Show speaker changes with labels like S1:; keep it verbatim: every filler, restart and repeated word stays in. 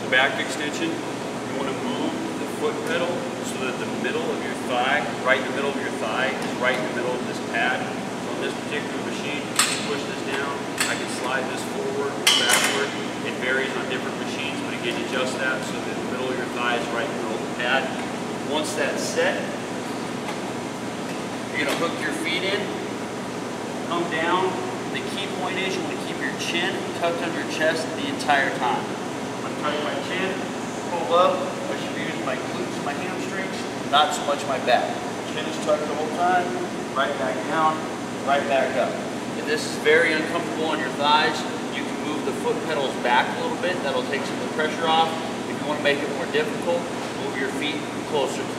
S1: back extension, you want to move the foot pedal so that the middle of your thigh, right in the middle of your thigh, is right in the middle of this pad. So on this particular machine, you push this down, I can slide this forward or backward. It varies on different machines, but again, adjust that so that the middle of your thigh is right in the middle of the pad. Once that's set, you're going to hook your feet in, come down. The key point is you want to keep your chin tucked under your chest the entire time. I'm going to tuck my chin, pull up. I should be using my glutes, my hamstrings, not so much my back. Chin is tucked the whole time, right back down, right back up. If this is very uncomfortable on your thighs, you can move the foot pedals back a little bit. That'll take some of the pressure off. If you want to make it more difficult, move your feet closer to